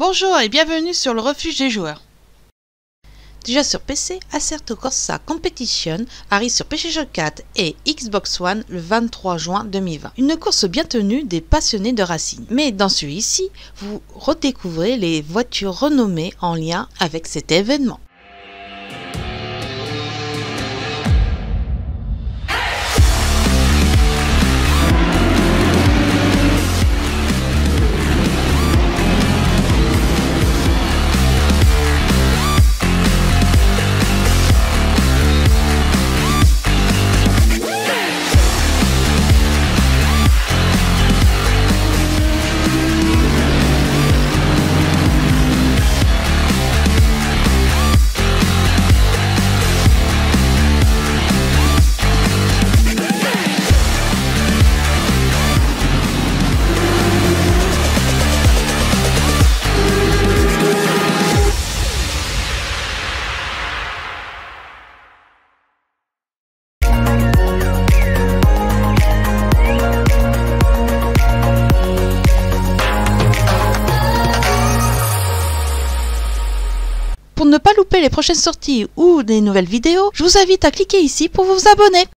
Bonjour et bienvenue sur le refuge des joueurs. Déjà sur PC, Assetto Corsa Competition arrive sur PlayStation 4 et Xbox One le 23 juin 2020. Une course bien tenue des passionnés de racing. Mais dans celui-ci, vous redécouvrez les voitures renommées en lien avec cet événement. Pour ne pas louper les prochaines sorties ou des nouvelles vidéos, je vous invite à cliquer ici pour vous abonner.